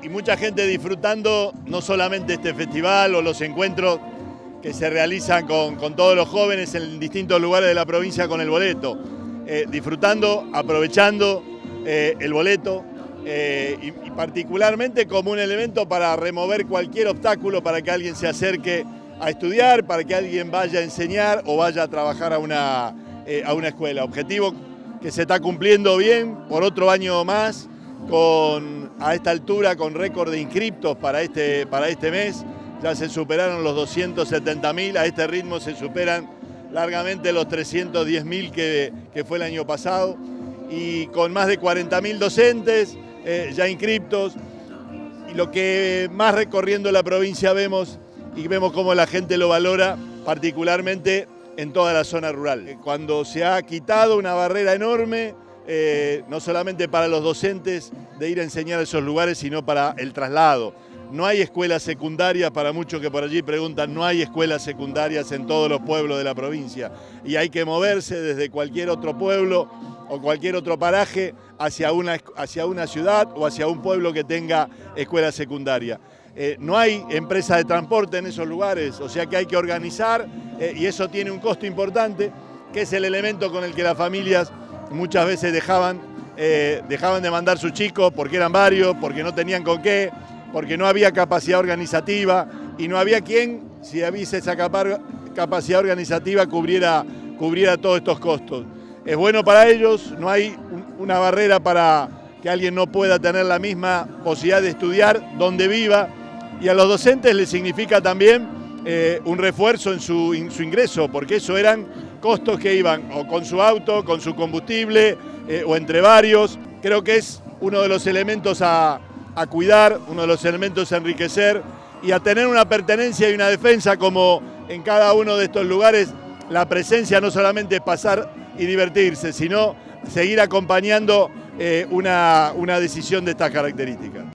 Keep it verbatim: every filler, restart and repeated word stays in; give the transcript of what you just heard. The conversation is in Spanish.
y mucha gente disfrutando no solamente este festival o los encuentros que se realizan con, con todos los jóvenes en distintos lugares de la provincia con el boleto, eh, disfrutando, aprovechando eh, el boleto eh, y, y particularmente como un elemento para remover cualquier obstáculo para que alguien se acerque a estudiar, para que alguien vaya a enseñar o vaya a trabajar a una, eh, a una escuela. Objetivo que se está cumpliendo bien por otro año más, con, a esta altura con récord de inscriptos para este, para este mes. Ya se superaron los doscientos setenta mil, a este ritmo se superan largamente los trescientos diez mil que, que fue el año pasado, y con más de cuarenta mil docentes eh, ya inscriptos. Y lo que más recorriendo la provincia vemos, y vemos cómo la gente lo valora, particularmente en toda la zona rural. Cuando se ha quitado una barrera enorme, eh, no solamente para los docentes de ir a enseñar a esos lugares, sino para el traslado. No hay escuelas secundarias, para muchos que por allí preguntan, no hay escuelas secundarias en todos los pueblos de la provincia. Y hay que moverse desde cualquier otro pueblo o cualquier otro paraje hacia una, hacia una ciudad o hacia un pueblo que tenga escuela secundaria. Eh, no hay empresas de transporte en esos lugares, o sea que hay que organizar eh, y eso tiene un costo importante, que es el elemento con el que las familias muchas veces dejaban, eh, dejaban de mandar sus chicos porque eran varios, porque no tenían con qué, porque no había capacidad organizativa y no había quien, si hubiese esa capacidad organizativa, cubriera, cubriera todos estos costos. Es bueno para ellos, no hay una barrera para que alguien no pueda tener la misma posibilidad de estudiar donde viva, y a los docentes les significa también eh, un refuerzo en su, en su ingreso, porque eso eran costos que iban o con su auto, con su combustible eh, o entre varios. Creo que es uno de los elementos a a cuidar, uno de los elementos a enriquecer y a tener una pertenencia y una defensa, como en cada uno de estos lugares la presencia no solamente es pasar y divertirse, sino seguir acompañando eh, una, una decisión de estas características.